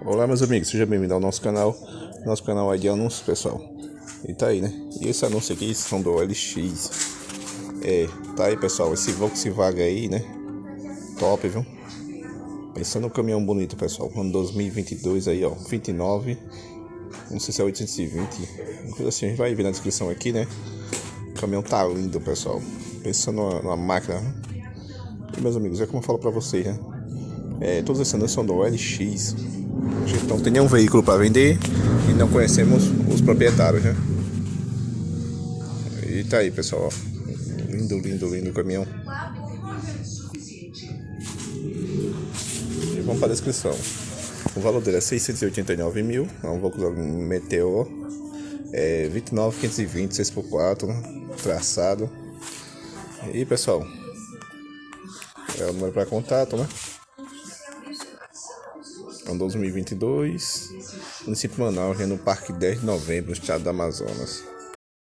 Olá meus amigos, seja bem-vindo ao nosso canal. Nosso canal é de anúncios, pessoal. E tá aí, né? E esse anúncio aqui são do LX. Tá aí, pessoal, esse Volkswagen aí, né? Top, viu? Pensando no caminhão bonito, pessoal. Ano 2022 aí, ó, 29. Não sei se é 820. Uma coisa assim, a gente vai ver na descrição aqui, né? O caminhão tá lindo, pessoal. Pensando numa máquina. E meus amigos, é como eu falo pra vocês, né? Todos esses anúncios são do LX. A gente não tem nenhum veículo para vender e não conhecemos os proprietários, né? E tá aí, pessoal, ó. Lindo, lindo, lindo o caminhão. E vamos para a descrição. O valor dele é 689 mil. É um Volkswagen Meteor 29.520 6x4, né? Traçado. E pessoal, é o número para contato, né? Ano 2022, município de Manaus, no Parque 10 de Novembro, estado do Amazonas.